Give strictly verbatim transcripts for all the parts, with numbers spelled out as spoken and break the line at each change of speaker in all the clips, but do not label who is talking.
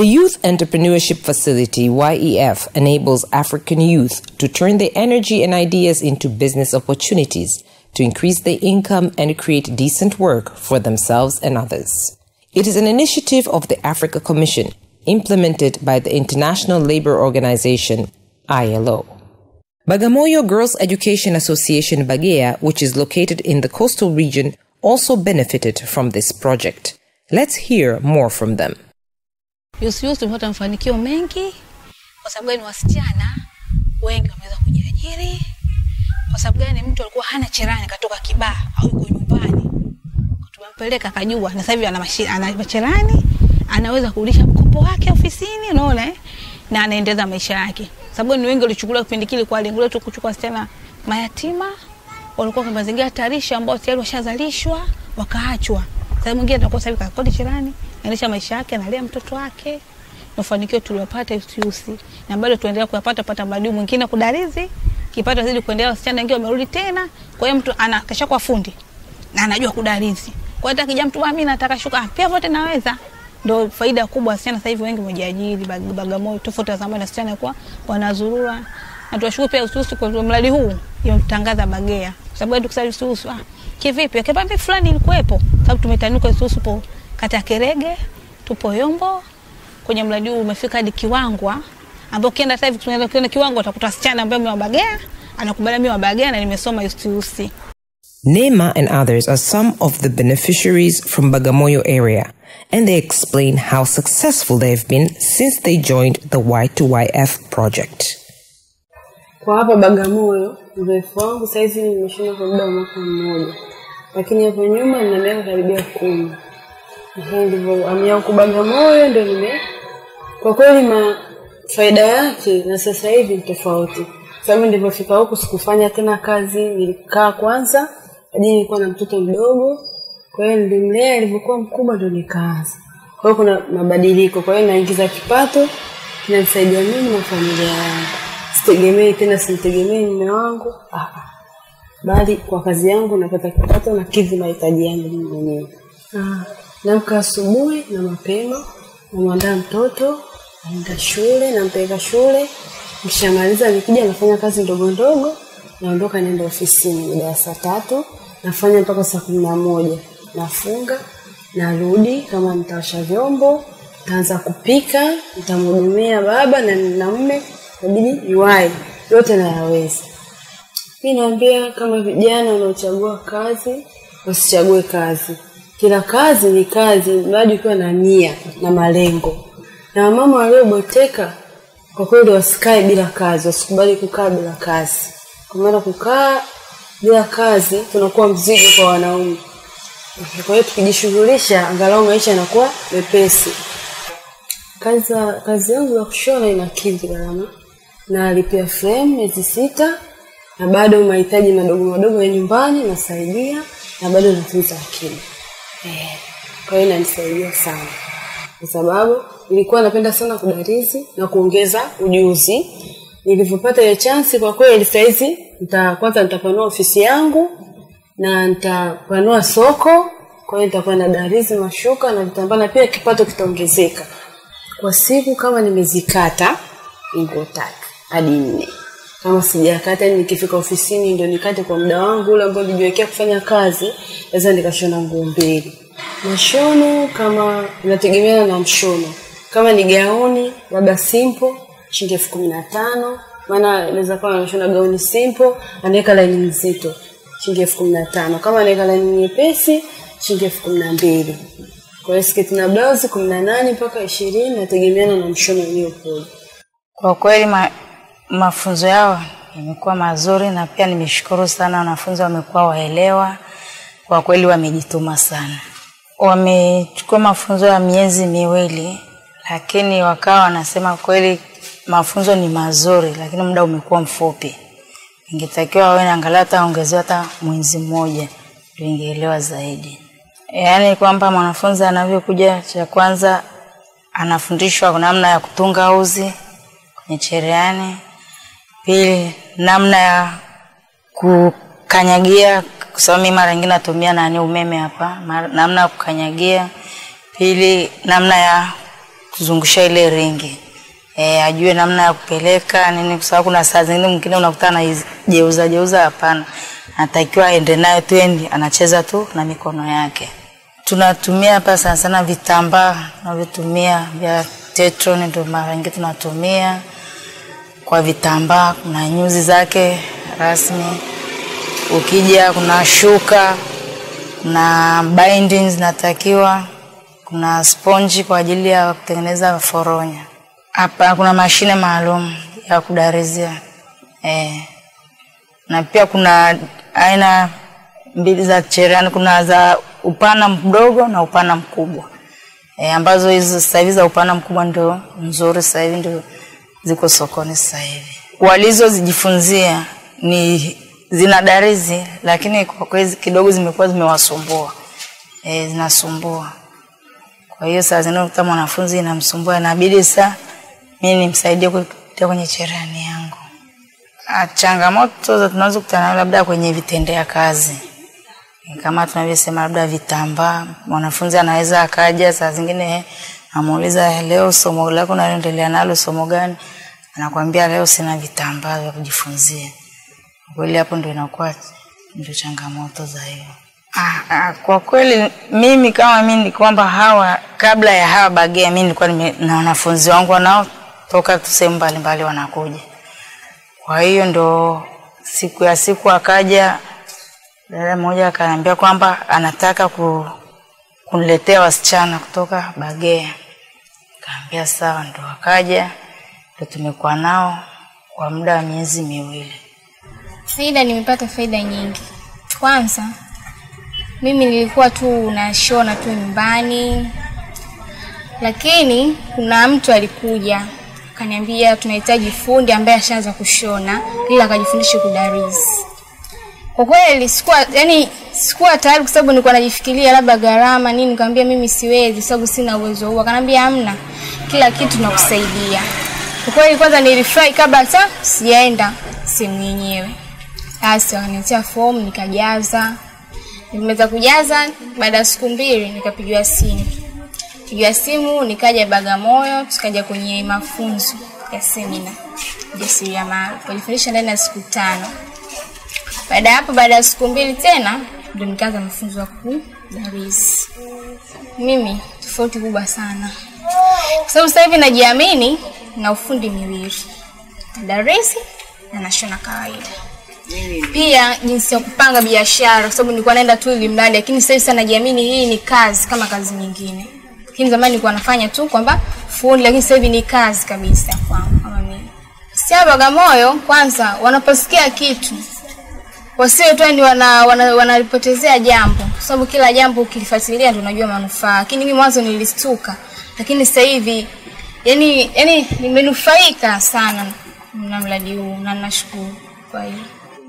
The Youth Entrepreneurship Facility, Y E F, enables African youth to turn their energy and ideas into business opportunities to increase their income and create decent work for themselves and others. It is an initiative of the Africa Commission, implemented by the International Labour Organization, I L O. Bagamoyo Girls Education Association Bagea, which is located in the coastal region, also benefited from this project. Let's hear more from them.
Youth Youth tumepata mafanikio mengi kwa sababu ni wasichana wengi wameweza kujiajiri. Kwa sababu gani? Mtu alikuwa hana cherani katoka Kibaa au yuko nyumbani, tumpeleka akajua, na sasa hivi ana mashine, ana cherani, anaweza kurudisha mkopo wake ofisini, unaona eh, na anaendeleza maisha yake. Sababu ni wengi walichukulia kipindi kile kwa lengo letu kuchukua wasichana mayatima walikuwa kwa mazingira hatarishi ambao tayari washazalishwa wakaachwa. Sasa mwingine atakuwa sasa kakodi cherani, anaendesha maisha yake, analea mtoto wake. Mafanikio tuliyopata usiusi na bado tuendelea kuyapata pata mradi mwingine kudarizi, kipato zidi kuendelea, wasichana wengine wamerudi tena. Kwa hiyo mtu anakesha kwa fundi na anajua kudarizi. Kwa hiyo akija mtu mimi nataka shuka, pia vote naweza. Ndio faida kubwa wasichana sasa hivi wengi wamejiajiri Bagamoyo, tofauti na zamani wasichana kwa wanazurura. Na tuwashukuru pia ususi kwa mradi huu yotangaza Bagea. Sababu tukisali ususi ah kivipi? Akipambi fulani ilikuwepo. Sababu tumetanuka ususi po kata Kerege, tupo Yombo. Kwenye mradi huu umefika hadi Kiwangwa, ambao kienda sasa hivi tunaenda kwenda Kiwangwa utakuta wasichana ambao wamebagea, anakubali mimi wabagea na nimesoma ususi.
Neema and others are some of the beneficiaries from Bagamoyo area, and they explain how successful they have been since they joined the Y two Y F project.
Kwa hapa Bagamoyo, uzoefu wangu saizi nimeshinda kwa muda wa mwaka mmoja. Lakini hapo nyuma nina miaka karibia kumi. Ndivyo amia huko Bagamoyo ndio nime. Kwa kweli ma faida yake na sasa hivi ni tofauti. Sababu nilipofika huko sikufanya tena kazi, nilikaa kwanza, hadi nilikuwa na mtoto mdogo. Kwa hiyo nilimlea, alipokuwa mkubwa ndio nikaanza. Kwa hiyo kuna mabadiliko, kwa hiyo naingiza kipato kinanisaidia mimi na familia yangu. Sitegemei tena, simtegemei mume wangu. Ah. Bali kwa kazi yangu napata kipato na kidhi mahitaji yangu mimi mwenyewe. Ah, naamka asubuhi na mapema, namwandaa mtoto, naenda shule, nampeleka shule. Nikishamaliza nikija nafanya kazi ndogo ndogo, naondoka naenda ofisini muda wa saa tatu, nafanya mpaka saa kumi na moja. Nafunga, narudi, kama nitaosha vyombo, nitaanza kupika, nitamhudumia baba na na mume, inabidi niwahi. Yote nayaweza. Mimi naambia kama vijana wanaochagua kazi, wasichague kazi. Kila kazi ni kazi, mradi ukiwa na nia na malengo. Na mama walioboteka kwa kweli wasikae bila kazi, wasikubali kukaa bila kazi. Kwa maana kukaa bila kazi tunakuwa mzigo kwa wanaume. Kwa hiyo tukijishughulisha angalau maisha yanakuwa mepesi. Kazi kazi yangu ya kushona inakidhi gharama. Na alipia frame miezi sita na bado mahitaji madogo madogo ya nyumbani nasaidia na bado natunza akili. Eh, kwa hiyo inanisaidia sana. Kwa sababu nilikuwa napenda sana kudarizi na kuongeza ujuzi. Nilipopata ile chance kwa kweli saizi nita kwanza nitapanua ofisi yangu na nitapanua soko. Kwa hiyo nitakuwa na darizi mashuka na vitambaa, pia kipato kitaongezeka. Kwa siku kama nimezikata nguo tatu hadi nne. Kama sijakata nikifika ofisini ndio nikate kwa muda wangu ule ambao nijiwekea kufanya kazi, naweza nikashona nguo mbili. Mashono kama inategemea na mshono. Kama ni gauni labda simple shilingi elfu kumi na tano, maana inaweza kuwa anashona gauni simple anaweka line nzito shilingi elfu kumi na tano. Kama anaweka line nyepesi shilingi elfu kumi na mbili. Kwa hiyo sketi na blouse kumi na nane mpaka ishirini inategemeana na mshono uliopo.
Kwa kweli ma, mafunzo yao yamekuwa mazuri na pia nimeshukuru sana wanafunzi wamekuwa waelewa. Kwa kweli wamejituma sana. Wamechukua mafunzo ya miezi miwili lakini wakawa wanasema kweli mafunzo ni mazuri lakini muda umekuwa mfupi. Ingetakiwa wawe na angalau hata ongezewa hata mwezi mmoja ndio ingeelewa zaidi. Yaani kwamba mwanafunzi anavyokuja cha kwanza anafundishwa namna ya kutunga uzi kwenye cherehani. Pili namna ya kukanyagia, kwa sababu mimi mara nyingine natumia nani umeme hapa, namna ya kukanyagia. Pili namna ya kuzungusha ile ringi. Eh, ajue namna ya kupeleka nini, kwa sababu kuna saa zingine mwingine unakutana na jeuza jeuza, hapana. Anatakiwa aende nayo twendi, anacheza tu na mikono yake. Tunatumia hapa sana sana vitambaa, tunavitumia vya Tetron ndio mara nyingi tunatumia kwa vitambaa. Kuna nyuzi zake rasmi. Ukija kuna shuka, kuna bindings natakiwa, kuna sponge kwa ajili ya kutengeneza foronya. Hapa kuna mashine maalum ya kudarizia. Eh. Na pia kuna aina mbili za cherehani, kuna za upana mdogo na upana mkubwa. E, ambazo hizo sasa hivi za upana mkubwa ndio nzuri, sasa hivi ndio ziko sokoni sasa hivi. Walizojifunzia ni zinadarizi, lakini kwa kweli kidogo zimekuwa zimewasumbua. Eh, zinasumbua. Kwa hiyo sasa zinakuta mwanafunzi inamsumbua, inabidi sasa mimi nimsaidie kupitia kwenye cherehani yangu. Ah, changamoto za tunazo kutana labda kwenye vitendea kazi. Kama tunavyosema labda vitambaa, mwanafunzi anaweza akaja saa zingine amuuliza leo somo lako unaendelea nalo somo gani? Anakuambia leo sina vitambaa vya kujifunzia. Kweli hapo ndio inakuwa ndio changamoto za hiyo. Ah, ah, kwa kweli mimi kama mimi ni kwamba hawa kabla ya hawa Bagea mimi nilikuwa na wanafunzi wangu nao toka sehemu mbalimbali wanakuja. Kwa hiyo ndo siku ya siku akaja dada mmoja akaniambia kwamba anataka ku, kuniletea wasichana kutoka Bagea. Kaambia sawa, ndo akaja, ndo tumekuwa nao kwa muda wa miezi miwili.
Faida, nimepata faida nyingi. Kwanza mimi nilikuwa tu nashona tu nyumbani, lakini kuna mtu alikuja akaniambia tunahitaji fundi ambaye ashaanza kushona ili akajifundishe kudarizi. Kwa kweli sikuwa, yani sikuwa tayari kwa sababu nilikuwa najifikiria labda gharama nini, nikamwambia mimi siwezi sababu sina uwezo huo. Akaniambia hamna, kila kitu tunakusaidia. Kwa kweli kwanza nilifurahi kabla hata sijaenda sehemu yenyewe. Basi wakaniletea form nikajaza. Nimeweza kujaza, baada ya siku mbili nikapigiwa simu. Pigiwa simu nikaja Bagamoyo, tukaja kwenye mafunzo ya semina jasiriamali. Tulifundisha ndani ya siku tano. Baada ya hapo, baada ya siku mbili tena ndio nikaanza mafunzo ya kudarizi. Mimi tofauti kubwa sana. Kwa sababu sasa hivi najiamini na ufundi miwili. Darizi na nashona kawaida. Pia jinsi ya kupanga biashara, kwa sababu nilikuwa naenda tu ili mradi, lakini sasa hivi sana najiamini hii ni kazi kama kazi nyingine. Lakini zamani nilikuwa nafanya tu kwamba fundi, lakini sasa hivi ni kazi kabisa kwangu kama mimi. Sasa Bagamoyo kwanza wanaposikia kitu wasiwe tu ni wana wanalipotezea wana jambo, kwa sababu kila jambo ukilifuatilia ndio unajua manufaa. Lakini mimi mwanzo nilistuka, lakini sasa hivi yani yani nimenufaika sana na mradi huu na nashukuru kwa hiyo.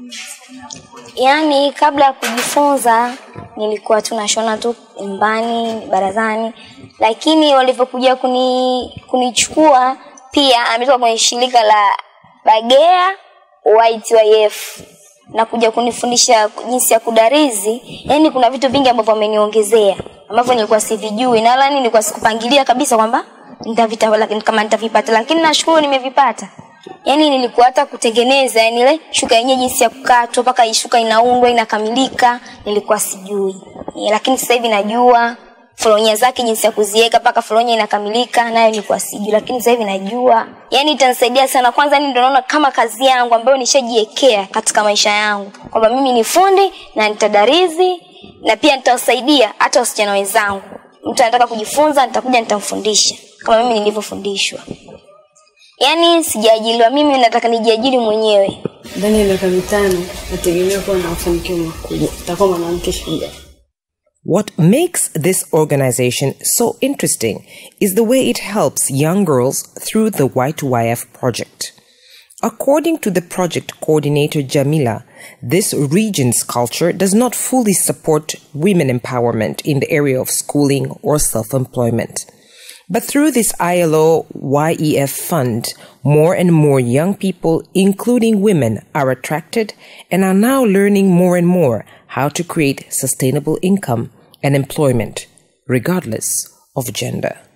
Yaani kabla ya kujifunza nilikuwa tunashona tu nyumbani, barazani, lakini walipokuja kuni kunichukua pia ametoka kwenye shirika la Bagea Y T Y F na kuja kunifundisha jinsi ya kudarizi. Yaani kuna vitu vingi ambavyo wameniongezea ambavyo nilikuwa sivijui, na wala nilikuwa sikupangilia kabisa kwamba nitavipata, lakini kama nitavipata, lakini nashukuru nimevipata. Yaani nilikuwa hata kutengeneza yani ile shuka yenyewe jinsi ya kukatwa mpaka ishuka inaundwa inakamilika nilikuwa sijui. E, lakini sasa hivi najua foronya zake jinsi ya kuziweka mpaka foronya inakamilika, nayo nilikuwa sijui, lakini sasa hivi najua. Yaani itanisaidia sana. Kwanza ni ndio naona kama kazi yangu ambayo nishajiwekea katika maisha yangu kwamba mimi ni fundi na nitadarizi, na pia nitasaidia hata wasichana wenzangu. Mtu anataka kujifunza nitakuja nitamfundisha kama mimi nilivyofundishwa. Yaani sijaajiriwa mimi, nataka nijiajiri mwenyewe.
Ndani ya miaka mitano nategemea kuwa na mafanikio makubwa. Nitakuwa mwanamke shujaa.
What makes this organization so interesting is the way it helps young girls through the Y two Y F project. According to the project coordinator Jamila, this region's culture does not fully support women empowerment in the area of schooling or self-employment. But through this I L O Y E F fund, more and more young people, including women, are attracted and are now learning more and more how to create sustainable income and employment, regardless of gender.